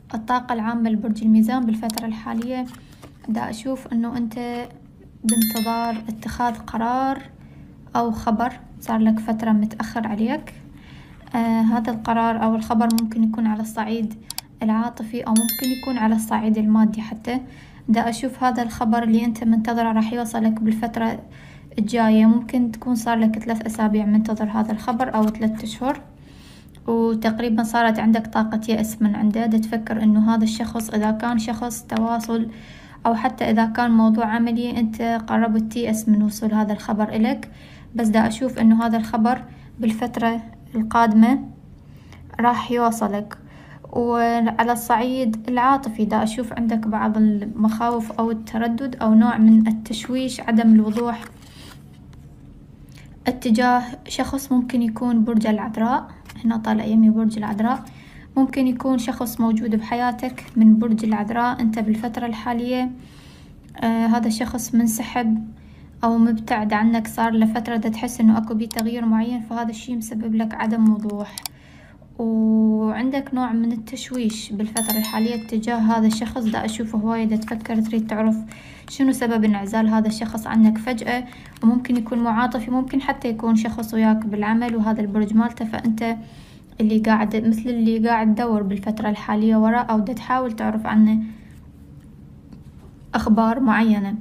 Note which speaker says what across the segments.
Speaker 1: الطاقة العامة لبرج الميزان بالفترة الحالية، دا أشوف إنه أنت بانتظار اتخاذ قرار أو خبر صار لك فترة متأخر عليك. هذا القرار أو الخبر ممكن يكون على الصعيد العاطفي أو ممكن يكون على الصعيد المادي حتى. دا أشوف هذا الخبر اللي أنت منتظره راح يوصلك بالفترة الجاية، ممكن تكون صار لك 3 أسابيع منتظر هذا الخبر أو 3 أشهر، وتقريبا صارت عندك طاقة يأس من عنده. دا تفكر إنه هذا الشخص إذا كان شخص تواصل أو حتى إذا كان موضوع عملي أنت قربت تيأس من وصول هذا الخبر إلك. بس دا أشوف إنه هذا الخبر بالفترة القادمة راح يوصلك. وعلى الصعيد العاطفي دا أشوف عندك بعض المخاوف أو التردد أو نوع من التشويش، عدم الوضوح اتجاه شخص ممكن يكون برج العذراء. هنا طالع يمي برج العذراء، ممكن يكون شخص موجود بحياتك من برج العذراء. أنت بالفترة الحالية هذا الشخص منسحب أو مبتعد عنك صار لفترة، دا تحس إنه أكو بيه تغيير معين، فهذا الشي مسبب لك عدم وضوح وعندك نوع من التشويش بالفترة الحالية تجاه هذا الشخص. دا أشوفه هواية دا تفكر تريد تعرف شنو سبب انعزال هذا الشخص عنك فجأة، وممكن يكون معاطفي، ممكن حتى يكون شخص وياك بالعمل وهذا البرج مالته، فأنت اللي قاعد مثل اللي قاعد تدور بالفترة الحالية وراء أو دا تحاول تعرف عنه أخبار معينة.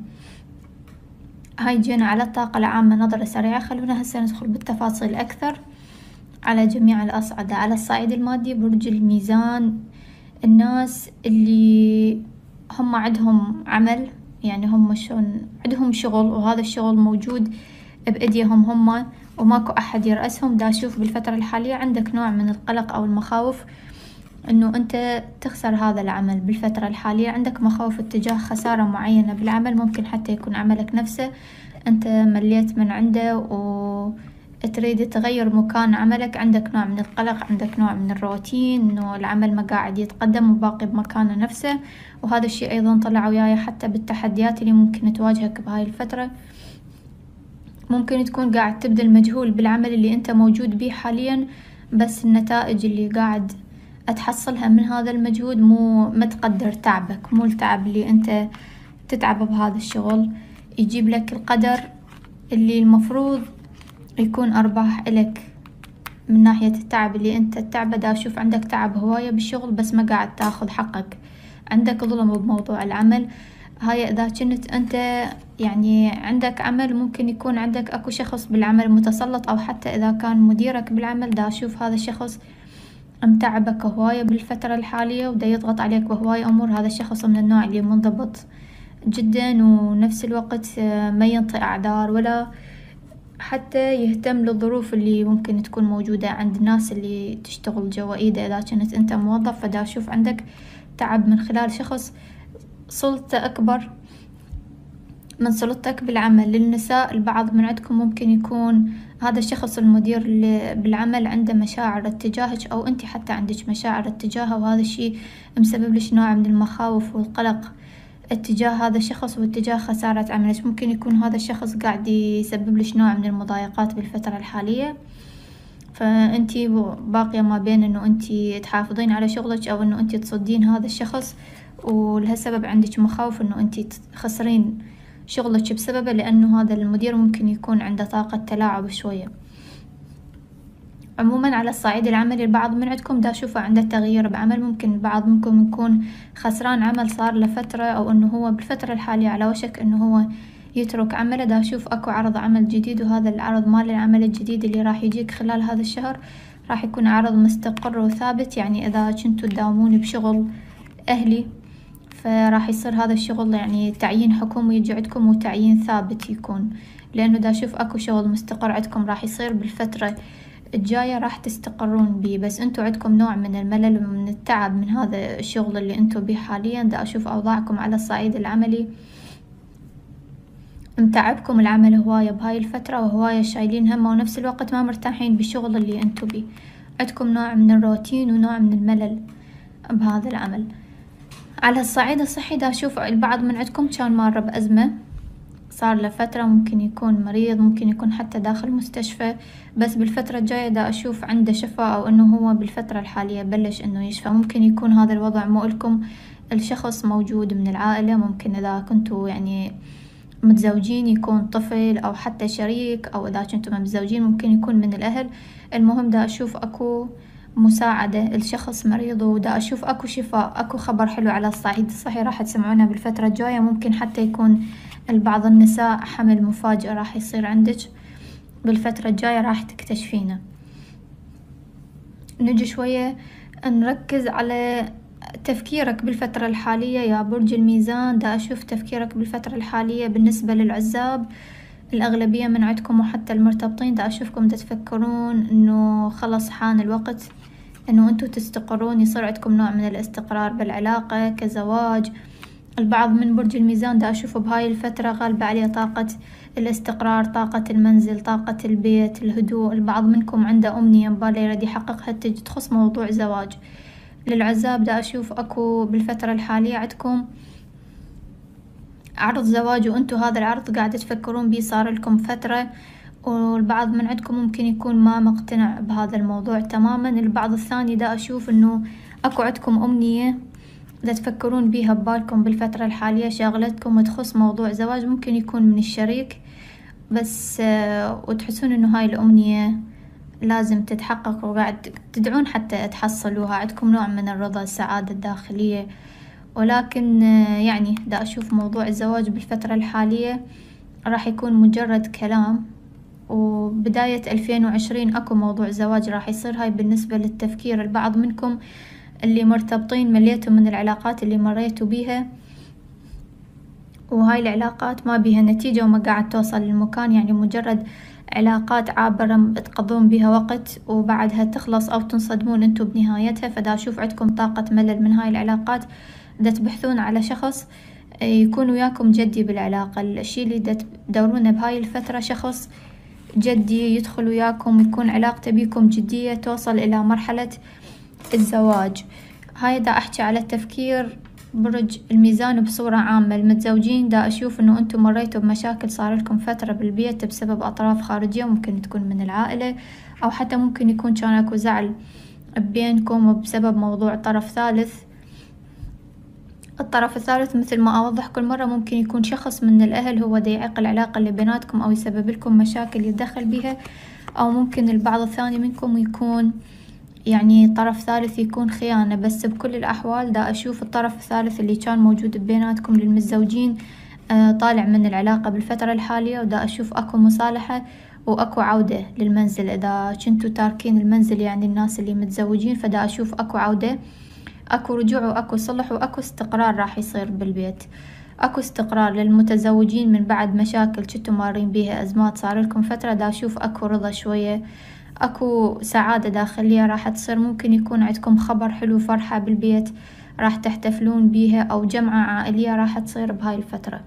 Speaker 1: هاي جينا على الطاقة العامة نظرة سريعة. خلونا هسه ندخل بالتفاصيل أكثر على جميع الأصعدة. على الصعيد المادي برج الميزان، الناس اللي هم عندهم عمل، يعني هم شلون عندهم شغل وهذا الشغل موجود بأيديهم هم وماكو أحد يرأسهم. دا أشوف بالفترة الحالية عندك نوع من القلق أو المخاوف إنه أنت تخسر هذا العمل. بالفترة الحالية عندك مخاوف اتجاه خسارة معينة بالعمل، ممكن حتى يكون عملك نفسه أنت مليت من عنده وتريد تغير مكان عملك. عندك نوع من القلق، عندك نوع من الروتين، إنه العمل ما قاعد يتقدم وباقي بمكانه نفسه. وهذا الشيء أيضا طلع وياي حتى بالتحديات اللي ممكن تواجهك بهاي الفترة. ممكن تكون قاعد تبذل مجهود بالعمل اللي أنت موجود بيه حاليا، بس النتائج اللي قاعد تحصلها من هذا المجهود مو متقدر تعبك، مو التعب اللي أنت تتعب بهذا الشغل. يجيب لك القدر اللي المفروض يكون أرباح إلك من ناحية التعب اللي أنت تتعبه. دا أشوف عندك تعب هواية بالشغل بس ما قاعد تاخذ حقك، عندك ظلم بموضوع العمل. هاي إذا كنت أنت يعني عندك عمل، ممكن يكون عندك أكو شخص بالعمل متسلط، أو حتى إذا كان مديرك بالعمل دا أشوف هذا الشخص متعبك هواية بالفترة الحالية ودا يضغط عليك بهواية أمور. هذا الشخص من النوع اللي منضبط جدا ونفس الوقت ما ينطي أعذار ولا حتى يهتم للظروف اللي ممكن تكون موجودة عند الناس اللي تشتغل جوا إيده. إذا كنت أنت موظف فدا أشوف عندك تعب من خلال شخص سلطة أكبر من سلطتك بالعمل. للنساء البعض من عندكم ممكن يكون هذا الشخص المدير اللي بالعمل عنده مشاعر اتجاهك أو أنت حتى عندك مشاعر اتجاهه، وهذا الشيء مسبب لك نوع من المخاوف والقلق اتجاه هذا الشخص واتجاه خسارة عملك. ممكن يكون هذا الشخص قاعد يسبب لك نوع من المضايقات بالفترة الحالية، فأنتي باقية ما بين إنه أنتي تحافظين على شغلك أو إنه أنتي تصدين هذا الشخص، ولهالسبب عندك مخاوف إنه أنتي تخسرين شغلك بسببه، لأنه هذا المدير ممكن يكون عنده طاقة تلاعب شوية. عموما على الصعيد العملي البعض من عندكم دا أشوفه عنده تغيير بعمل، ممكن البعض منكم يكون خسران عمل صار لفترة أو إنه هو بالفترة الحالية على وشك إنه هو يترك عمله. دا أشوف أكو عرض عمل جديد، وهذا العرض مال العمل الجديد اللي راح يجيك خلال هذا الشهر راح يكون عرض مستقر وثابت. يعني إذا كنتوا تداومون بشغل أهلي فراح يصير هذا الشغل يعني تعيين حكومي يجي عندكم وتعيين ثابت يكون، لأنه دا أشوف أكو شغل مستقر عندكم راح يصير بالفترة الجاية راح تستقرون بيه. بس انتو عندكم نوع من الملل ومن التعب من هذا الشغل اللي انتو بيه حاليا. دا أشوف أوضاعكم على الصعيد العملي متعبكم العمل هواية بهاي الفترة وهواية شايلين همه، ونفس الوقت ما مرتاحين بالشغل اللي انتو بيه. عندكم نوع من الروتين ونوع من الملل بهذا العمل. على الصعيد الصحي دا أشوف البعض من عندكم كان مار بأزمة صار له فترة، ممكن يكون مريض، ممكن يكون حتى داخل مستشفى، بس بالفترة الجاية دا أشوف عنده شفاء، أو إنه هو بالفترة الحالية بلش إنه يشفى. ممكن يكون هذا الوضع مو إلكم، الشخص موجود من العائلة، ممكن إذا كنتوا يعني متزوجين يكون طفل أو حتى شريك، أو إذا كنتوا متزوجين ممكن يكون من الأهل. المهم دا أشوف أكو مساعدة، الشخص مريض ودا أشوف أكو شفاء، أكو خبر حلو على الصعيد الصحي راح تسمعونه بالفترة الجاية. ممكن حتى يكون البعض النساء حمل مفاجئ راح يصير عندك بالفترة الجاية، راح تكتشفينه. نجي شوية نركز على تفكيرك بالفترة الحالية يا برج الميزان. دا أشوف تفكيرك بالفترة الحالية بالنسبة للعزاب، الأغلبية من عندكم وحتى المرتبطين دا أشوفكم دا تفكرون إنه خلص حان الوقت إنه أنتوا تستقرون، يصير عندكم نوع من الاستقرار بالعلاقة كزواج. البعض من برج الميزان دا أشوفه بهاي الفترة غالبة عليه طاقة الاستقرار، طاقة المنزل، طاقة البيت، الهدوء. البعض منكم عنده أمنية مبالي يريد يحققها تخص موضوع زواج. للعزاب دا أشوف أكو بالفترة الحالية عندكم عرض زواج، وأنتوا هذا العرض قاعدة تفكرون بيه صار لكم فترة، والبعض من عندكم ممكن يكون ما مقتنع بهذا الموضوع تماما. البعض الثاني دا أشوف إنه أكو عندكم أمنية دا تفكرون بيها ببالكم بالفترة الحالية، شاغلتكم وتخص موضوع زواج، ممكن يكون من الشريك بس، وتحسون إنه هاي الأمنية لازم تتحقق وقاعد تدعون حتى تحصلوها، عندكم نوع من الرضا، السعادة الداخلية. ولكن يعني دا أشوف موضوع الزواج بالفترة الحالية راح يكون مجرد كلام، وبداية 2020 أكو موضوع زواج راح يصير. هاي بالنسبة للتفكير. البعض منكم اللي مرتبطين مليتوا من العلاقات اللي مريتوا بيها، وهاي العلاقات ما بيها نتيجة وما قاعد توصل للمكان، يعني مجرد علاقات عابرة تقضون بها وقت وبعدها تخلص أو تنصدمون انتوا بنهايتها. فدا أشوف عندكم طاقة ملل من هاي العلاقات، دا تبحثون على شخص يكون وياكم جدي بالعلاقة. الشي اللي دا تدورونه بهاي الفترة شخص جدي يدخل وياكم، يكون علاقته بيكم جدية، توصل إلى مرحلة الزواج. هاي دا أحكي على التفكير برج الميزان بصورة عامة. المتزوجين دا أشوف إنه أنتم مريتوا بمشاكل، صار لكم فترة بالبيت بسبب أطراف خارجية، ممكن تكون من العائلة أو حتى ممكن يكون كان أكو زعل بينكم بسبب موضوع طرف ثالث. الطرف الثالث مثل ما أوضح كل مرة ممكن يكون شخص من الأهل هو دا يعيق العلاقة اللي بيناتكم أو يسبب لكم مشاكل يتدخل بيها، أو ممكن البعض الثاني منكم يكون يعني طرف ثالث يكون خيانة. بس بكل الأحوال دا أشوف الطرف الثالث اللي كان موجود بيناتكم للمتزوجين طالع من العلاقة بالفترة الحالية، ودا أشوف أكو مصالحة وأكو عودة للمنزل. إذا كنتوا تاركين المنزل يعني الناس اللي متزوجين، فدا أشوف أكو عودة، أكو رجوع وأكو صلح وأكو استقرار راح يصير بالبيت. أكو استقرار للمتزوجين من بعد مشاكل كنتوا مارين بيها، أزمات صار لكم فترة، دا أشوف أكو رضا شوية، أكو سعادة داخلية راح تصير. ممكن يكون عندكم خبر حلو، فرحة بالبيت راح تحتفلون بيها، أو جمعة عائلية راح تصير بهاي الفترة.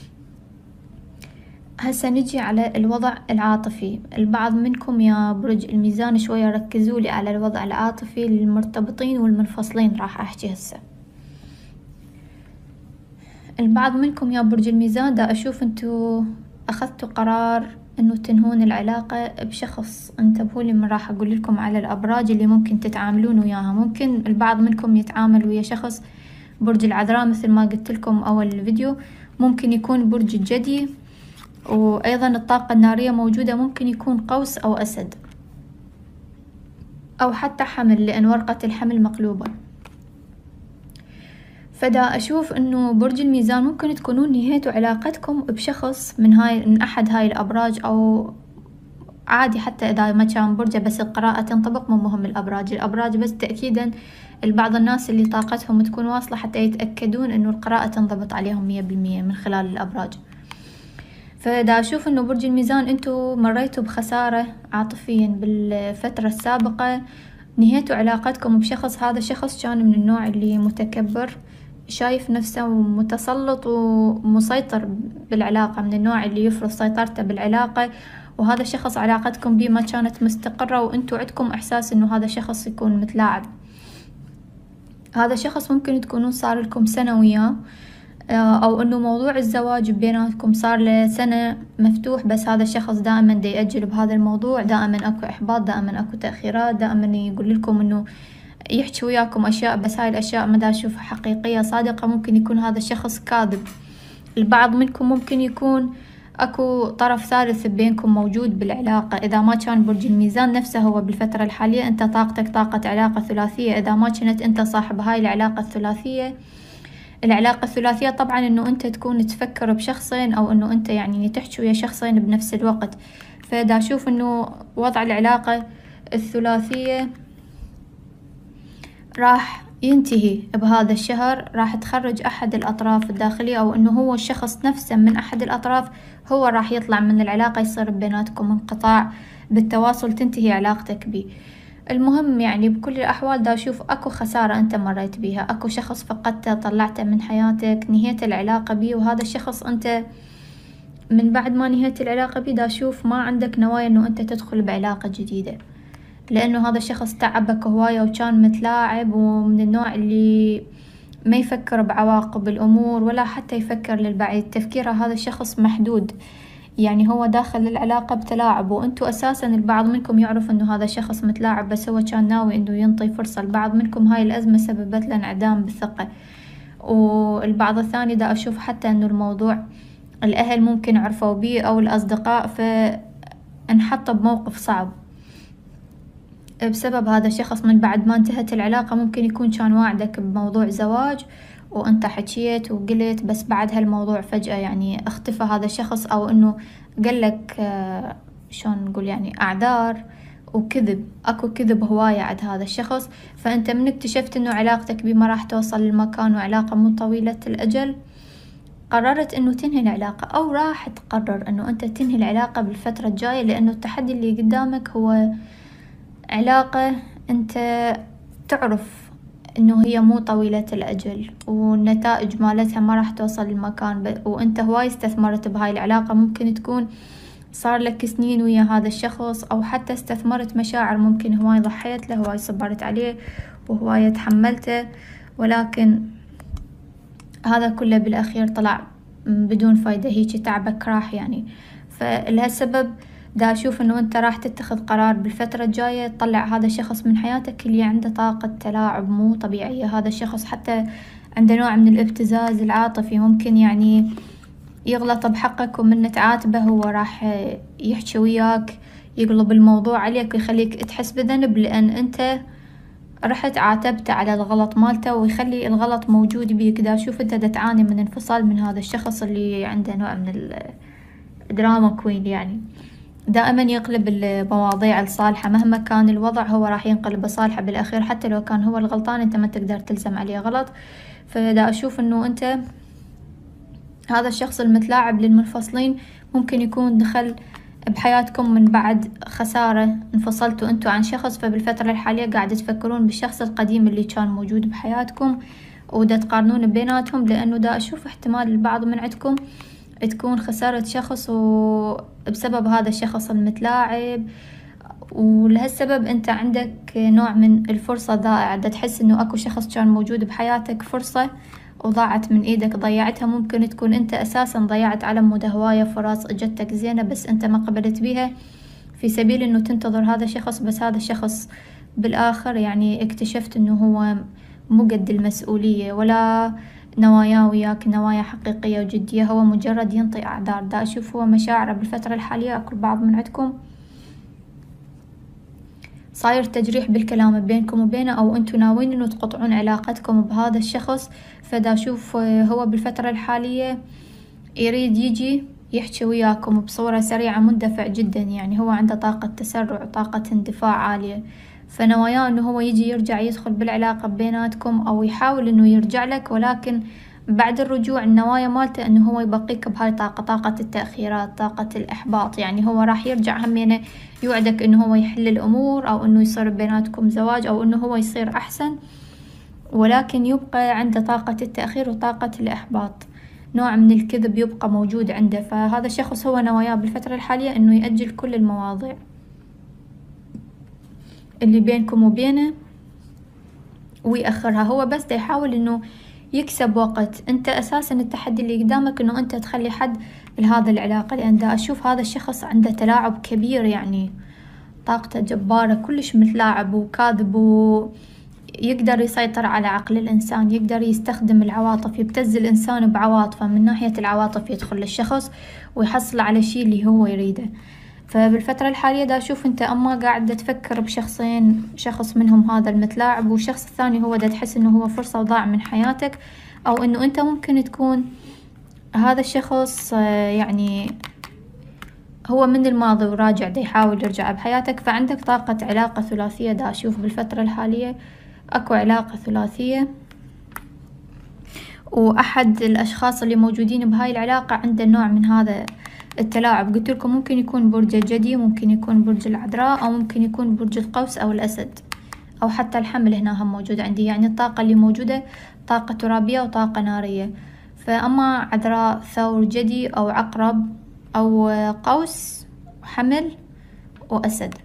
Speaker 1: هسا نجي على الوضع العاطفي. البعض منكم يا برج الميزان شوية ركزوا لي على الوضع العاطفي للمرتبطين والمنفصلين، راح أحكي هسا. البعض منكم يا برج الميزان دا أشوف انتوا أخذتوا قرار انه تنهون العلاقة بشخص. انتبهوا لي من راح أقول لكم على الأبراج اللي ممكن تتعاملون وياها. ممكن البعض منكم يتعامل ويا شخص برج العذراء مثل ما قلت لكم أول الفيديو، ممكن يكون برج الجدي، وأيضا الطاقة النارية موجودة، ممكن يكون قوس أو أسد أو حتى حمل، لأن ورقة الحمل مقلوبة. فدا أشوف إنه برج الميزان ممكن تكونون نهيتوا علاقتكم بشخص من أحد هاي الأبراج، أو عادي حتى إذا ما كان برجه، بس القراءة تنطبق، مو مهم الأبراج بس تأكيدا البعض الناس اللي طاقتهم تكون واصلة حتى يتأكدون إنه القراءة تنضبط عليهم 100% من خلال الأبراج. فدا أشوف إنه برج الميزان أنتوا مريتوا بخسارة عاطفيا بالفترة السابقة، نهيتوا علاقتكم بشخص. هذا الشخص كان من النوع اللي متكبر، شايف نفسه متسلط ومسيطر بالعلاقة، من النوع اللي يفرض سيطرته بالعلاقة، وهذا الشخص علاقتكم بيه ما كانت مستقرة، وانتوا عندكم إحساس إنه هذا الشخص يكون متلاعب. هذا الشخص ممكن تكونون صار لكم سنة وياه، أو إنه موضوع الزواج بيناتكم صار له سنة مفتوح، بس هذا الشخص دائما دا يأجل بهذا الموضوع، دائما أكو إحباط، دائما أكو تأخيرات، دائما يقول لكم إنه يحكي وياكم أشياء، بس هاي الأشياء ما دا أشوفها حقيقية صادقة. ممكن يكون هذا الشخص كاذب. البعض منكم ممكن يكون أكو طرف ثالث بينكم موجود بالعلاقة. إذا ما كان برج الميزان نفسه هو بالفترة الحالية أنت طاقتك طاقة علاقة ثلاثية. إذا ما كنت أنت صاحب هاي العلاقة الثلاثية، العلاقة الثلاثية طبعا إنه أنت تكون تفكر بشخصين، أو إنه أنت يعني تحكي ويا شخصين بنفس الوقت. فدا أشوف إنه وضع العلاقة الثلاثية راح ينتهي بهذا الشهر، راح تخرج أحد الأطراف الداخلية، أو إنه هو الشخص نفسه من أحد الأطراف هو راح يطلع من العلاقة، يصير بيناتكم انقطاع بالتواصل، تنتهي علاقتك بيه. المهم يعني بكل الأحوال دا أشوف أكو خسارة أنت مريت بيها، أكو شخص فقدته طلعته من حياتك، نهيت العلاقة بيه، وهذا الشخص أنت من بعد ما نهيت العلاقة بيه دا أشوف ما عندك نوايا إنه أنت تدخل بعلاقة جديدة، لأنه هذا الشخص تعبك هواية وكان متلاعب، ومن النوع اللي ما يفكر بعواقب الأمور ولا حتى يفكر للبعيد. تفكيره هذا الشخص محدود، يعني هو داخل العلاقة بتلاعب، وانتو أساسا البعض منكم يعرف انه هذا الشخص متلاعب، بس هو كان ناوي انه ينطي فرصة. البعض منكم هاي الأزمة سببت له انعدام بالثقة، والبعض الثاني دا أشوف حتى انه الموضوع الأهل ممكن عرفوا بيه أو الأصدقاء، فانحط بموقف صعب بسبب هذا الشخص. من بعد ما انتهت العلاقة ممكن يكون كان واعدك بموضوع زواج وانت حكيت وقلت، بس بعد هالموضوع فجأة يعني اختفى هذا الشخص، او انه قالك شلون نقول يعني اعذار وكذب. اكو كذب هواية عند هذا الشخص، فانت من اكتشفت انه علاقتك بيه ما راح توصل للمكان وعلاقة مو طويلة الأجل، قررت انه تنهي العلاقة، او راح تقرر انه انت تنهي العلاقة بالفترة الجاية، لانه التحدي اللي قدامك هو علاقة انت تعرف انه هي مو طويلة الأجل، والنتائج مالتها ما راح توصل للمكان، وانت هواي استثمرت بهاي العلاقة. ممكن تكون صار لك سنين ويا هذا الشخص، او حتى استثمرت مشاعر، ممكن هواي ضحيت له، هواي صبرت عليه، وهواي تحملته، ولكن هذا كله بالأخير طلع بدون فايدة، هيجي تعبك راح يعني. فلهالسبب دا أشوف إنه أنت راح تتخذ قرار بالفترة الجاية تطلع هذا الشخص من حياتك اللي عنده طاقة تلاعب مو طبيعية. هذا الشخص حتى عنده نوع من الابتزاز العاطفي، ممكن يعني يغلط بحقك ومن تعاتبه هو راح يحكي وياك، يقلب الموضوع عليك ويخليك تحس بذنب، لأن أنت رحت عاتبته على الغلط مالته، ويخلي الغلط موجود بيك. دا أشوف أنت دا تعاني من انفصال من هذا الشخص اللي عنده نوع من الدراما كوين، يعني دائما يقلب المواضيع لصالحه، مهما كان الوضع هو راح ينقلب لصالحه بالأخير، حتى لو كان هو الغلطان انت ما تقدر تلزم عليه غلط. فدا أشوف انه انت هذا الشخص المتلاعب للمنفصلين ممكن يكون دخل بحياتكم من بعد خسارة، انفصلتوا انتوا عن شخص، فبالفترة الحالية قاعد تفكرون بالشخص القديم اللي كان موجود بحياتكم، ودا تقارنون بيناتهم، لأنه دا أشوف احتمال البعض من عندكم تكون خسارة شخص وبسبب هذا الشخص المتلاعب، ولهالسبب انت عندك نوع من الفرصة ضائعة. دا تحس انه اكو شخص كان موجود بحياتك، فرصة وضاعت من ايدك، ضيعتها. ممكن تكون انت اساسا ضيعت على مود هواية فرص اجتك زينة، بس انت ما قبلت بيها في سبيل انه تنتظر هذا الشخص، بس هذا الشخص بالاخر يعني اكتشفت انه هو مو قد المسؤولية، ولا نواياه وياك نوايا حقيقية وجدية، هو مجرد ينطي أعذار. دا أشوف هو مشاعره بالفترة الحالية أكو البعض من عندكم صاير تجريح بالكلام بينكم وبينه، أو أنتوا ناويين إنه تقطعون علاقتكم بهذا الشخص. فدا أشوف هو بالفترة الحالية يريد يجي يحكي وياكم بصورة سريعة، مندفع جدا، يعني هو عنده طاقة تسرع، طاقة اندفاع عالية، فنواياه إنه هو يجي يرجع يدخل بالعلاقة بيناتكم، أو يحاول إنه يرجع لك، ولكن بعد الرجوع النوايا مالته إنه هو يبقيك بهاي طاقة، طاقة التأخيرات، طاقة الإحباط. يعني هو راح يرجع همينه يوعدك إنه هو يحل الأمور، أو إنه يصير بيناتكم زواج، أو إنه هو يصير أحسن، ولكن يبقى عنده طاقة التأخير وطاقة الإحباط، نوع من الكذب يبقى موجود عنده. فهذا الشخص هو نواياه بالفترة الحالية إنه يأجل كل المواضيع اللي بينكم وبينه ويأخرها، هو بس دا يحاول إنه يكسب وقت. انت اساسا التحدي اللي قدامك انه انت تخلي حد لهذا العلاقة، لان دا اشوف هذا الشخص عنده تلاعب كبير، يعني طاقته جبارة، كلش متلاعب وكاذب، ويقدر يسيطر على عقل الإنسان، يقدر يستخدم العواطف، يبتز الإنسان بعواطفه، من ناحية العواطف يدخل للشخص ويحصل على شي اللي هو يريده. فبالفترة الحالية دا أشوف أنت أما قاعد تفكر بشخصين، شخص منهم هذا المتلاعب والشخص الثاني هو دا تحس أنه هو فرصة وضاع من حياتك، أو أنه أنت ممكن تكون هذا الشخص يعني هو من الماضي وراجع دا يحاول يرجع بحياتك. فعندك طاقة علاقة ثلاثية دا أشوف بالفترة الحالية أكو علاقة ثلاثية، وأحد الأشخاص اللي موجودين بهاي العلاقة عنده نوع من هذا التلاعب. قلت لكم ممكن يكون برج الجدي، ممكن يكون برج العذراء، أو ممكن يكون برج القوس أو الأسد، أو حتى الحمل هنا هم موجود عندي. يعني الطاقة اللي موجودة طاقة ترابية وطاقة نارية. فأما عذراء، ثور، جدي، أو عقرب، أو قوس، حمل، وأسد.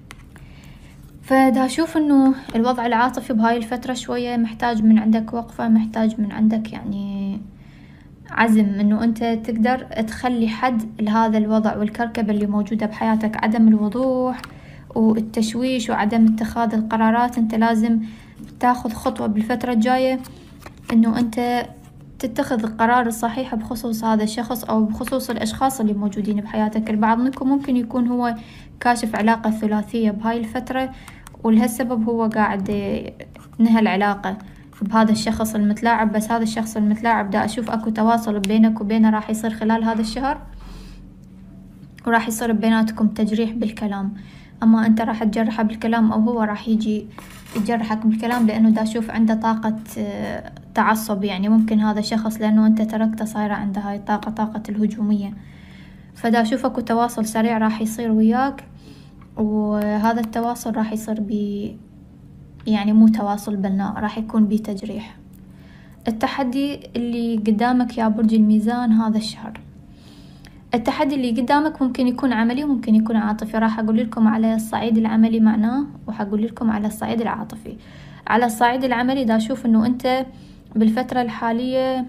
Speaker 1: فدا أشوف إنه الوضع العاطفي بهاي الفترة شوية محتاج من عندك وقفة، محتاج من عندك يعني عزم إنه أنت تقدر تخلي حد لهذا الوضع والكركبة اللي موجودة بحياتك. عدم الوضوح والتشويش وعدم اتخاذ القرارات. أنت لازم تاخذ خطوة بالفترة الجاية إنه أنت تتخذ القرار الصحيح بخصوص هذا الشخص أو بخصوص الأشخاص اللي موجودين بحياتك. البعض منكم ممكن يكون هو كاشف علاقة ثلاثية بهاي الفترة، ولهالسبب هو قاعد نهى العلاقة بهذا الشخص المتلاعب. بس هذا الشخص المتلاعب دا أشوف أكو تواصل بينك وبينه راح يصير خلال هذا الشهر، وراح يصير بيناتكم تجريح بالكلام. أما أنت راح تجرحه بالكلام أو هو راح يجي يجرحك بالكلام، لأنه دا أشوف عنده طاقة تعصب. يعني ممكن هذا الشخص لأنه أنت تركته صايرة عنده هاي الطاقة، طاقة الهجومية. فدا أشوف أكو تواصل سريع راح يصير وياك، وهذا التواصل راح يصير يعني مو تواصل بناء، راح يكون بتجريح. التحدي اللي قدامك يا برج الميزان هذا الشهر، التحدي اللي قدامك ممكن يكون عملي وممكن يكون عاطفي. راح أقول لكم على الصعيد العملي معناه، وحقول لكم على الصعيد العاطفي. على الصعيد العملي دا أشوف إنه أنت بالفترة الحالية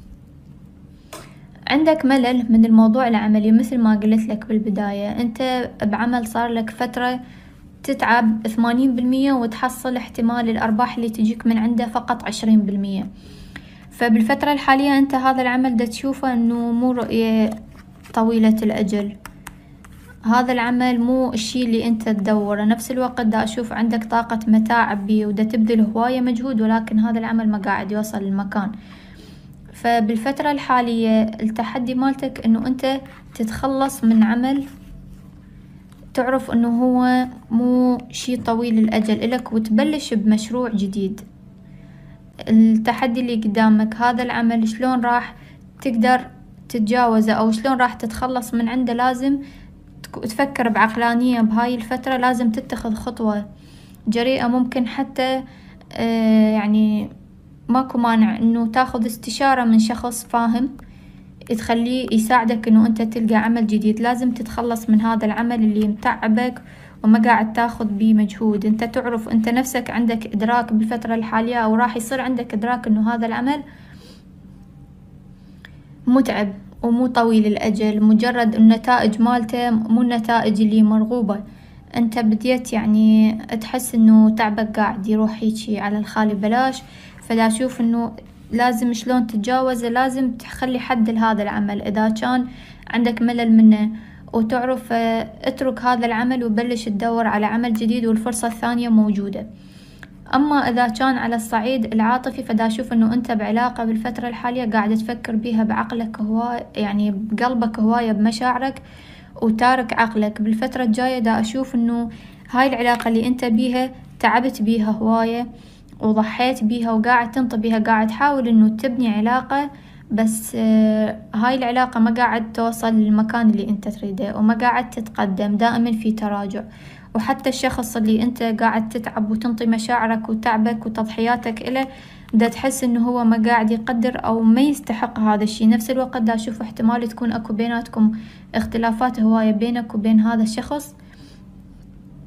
Speaker 1: عندك ملل من الموضوع العملي. مثل ما قلت لك بالبداية، أنت بعمل صار لك فترة تتعب 80% وتحصل احتمال الأرباح اللي تجيك من عنده فقط 20%. فبالفترة الحالية أنت هذا العمل دا تشوفه أنه مو رؤية طويلة الأجل، هذا العمل مو الشي اللي أنت تدوره. نفس الوقت دا أشوف عندك طاقة متاعب بيه ودا تبذل هواية مجهود، ولكن هذا العمل ما قاعد يوصل للمكان. فبالفترة الحالية التحدي مالتك أنه أنت تتخلص من عمل تعرف أنه هو مو شي طويل الأجل إلك، وتبلش بمشروع جديد. التحدي اللي قدامك هذا العمل شلون راح تقدر تتجاوزه أو شلون راح تتخلص من عنده. لازم تفكر بعقلانية بهاي الفترة، لازم تتخذ خطوة جريئة. ممكن حتى يعني ماكو مانع انه تاخذ استشارة من شخص فاهم تخليه يساعدك انه انت تلقى عمل جديد. لازم تتخلص من هذا العمل اللي متعبك وما قاعد تاخذ بيه مجهود. انت تعرف انت نفسك عندك ادراك بالفترة الحالية، او راح يصير عندك ادراك انه هذا العمل متعب ومو طويل الأجل، مجرد النتائج مالته مو النتائج اللي مرغوبة. انت بديت يعني تحس انه تعبك قاعد يروح هيجي على الخالي بلاش. فلا أشوف انه لازم شلون تتجاوزه، لازم تخلي حد لهذا العمل. اذا كان عندك ملل منه وتعرف اترك هذا العمل وبلش تدور على عمل جديد، والفرصة الثانية موجودة. أما إذا كان على الصعيد العاطفي فدا أشوف إنه أنت بعلاقة بالفترة الحالية قاعد تفكر بيها بعقلك هواية، يعني بقلبك هواية بمشاعرك، وتارك عقلك. بالفترة الجاية دا أشوف إنه هاي العلاقة اللي أنت بيها تعبت بيها هواية وضحيت بيها وقاعد تنطي بيها، قاعد تحاول إنه تبني علاقة، بس هاي العلاقة ما قاعد توصل للمكان اللي أنت تريده وما قاعد تتقدم، دائما في تراجع. وحتى الشخص اللي أنت قاعد تتعب وتنطي مشاعرك وتعبك وتضحياتك إله دا تحس إنه هو ما قاعد يقدر أو ما يستحق هذا الشي. نفس الوقت دا أشوف احتمال تكون أكو بيناتكم اختلافات هواية بينك وبين هذا الشخص،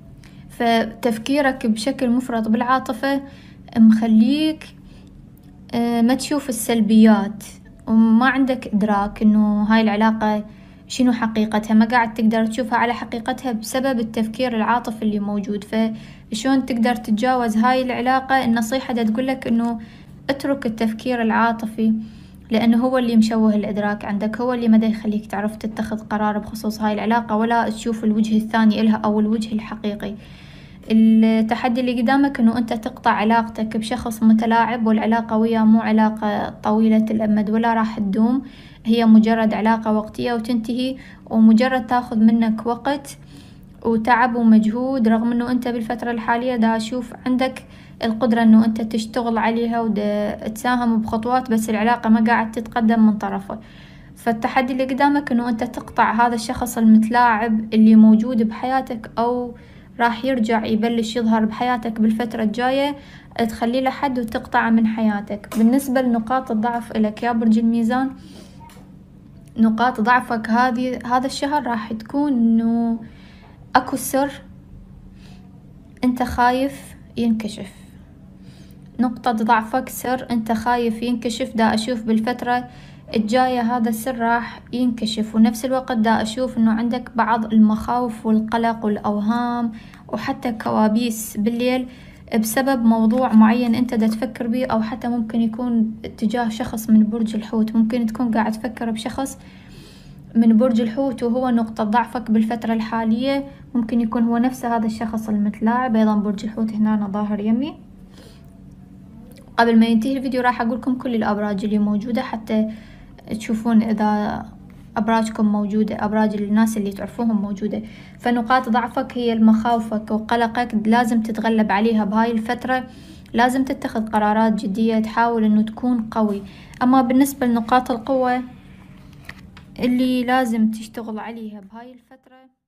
Speaker 1: فتفكيرك بشكل مفرط بالعاطفة مخليك ما تشوف السلبيات، وما عندك إدراك إنه هاي العلاقة شنو حقيقتها، ما قاعد تقدر تشوفها على حقيقتها بسبب التفكير العاطفي اللي موجود. فشون تقدر تتجاوز هاي العلاقة؟ النصيحة دا تقولك إنه اترك التفكير العاطفي، لأنه هو اللي مشوه الإدراك عندك، هو اللي ما دا يخليك تعرف تتخذ قرار بخصوص هاي العلاقة ولا تشوف الوجه الثاني إلها أو الوجه الحقيقي. التحدي اللي قدامك إنه أنت تقطع علاقتك بشخص متلاعب، والعلاقة وياه مو علاقة طويلة الأمد ولا راح تدوم، هي مجرد علاقة وقتية وتنتهي، ومجرد تاخذ منك وقت وتعب ومجهود، رغم إنه أنت بالفترة الحالية دا أشوف عندك القدرة إنه أنت تشتغل عليها ودا تساهم بخطوات، بس العلاقة ما قاعد تتقدم من طرفه. فالتحدي اللي قدامك إنه أنت تقطع هذا الشخص المتلاعب اللي موجود بحياتك، أو راح يرجع يبلش يظهر بحياتك بالفترة الجاية، تخلي له حد وتقطعه من حياتك. بالنسبة لنقاط الضعف إلك يا برج الميزان، نقاط ضعفك هذا الشهر راح تكون إنه أكو سر أنت خايف ينكشف. نقطة ضعفك سر أنت خايف ينكشف، دا أشوف بالفترة الجاية هذا السر راح ينكشف، ونفس الوقت دا أشوف إنه عندك بعض المخاوف والقلق والأوهام وحتى كوابيس بالليل بسبب موضوع معين أنت دا تفكر بيه، أو حتى ممكن يكون تجاه شخص من برج الحوت. ممكن تكون قاعد تفكر بشخص من برج الحوت وهو نقطة ضعفك بالفترة الحالية، ممكن يكون هو نفس هذا الشخص المتلاعب. أيضا برج الحوت هنا ظاهر يمي. قبل ما ينتهي الفيديو راح أقولكم كل الأبراج اللي موجودة حتى تشوفون إذا أبراجكم موجودة، أبراج الناس اللي تعرفوهم موجودة. فنقاط ضعفك هي مخاوفك وقلقك، لازم تتغلب عليها بهاي الفترة، لازم تتخذ قرارات جدية، تحاول إنه تكون قوي. أما بالنسبة لنقاط القوة اللي لازم تشتغل عليها بهاي الفترة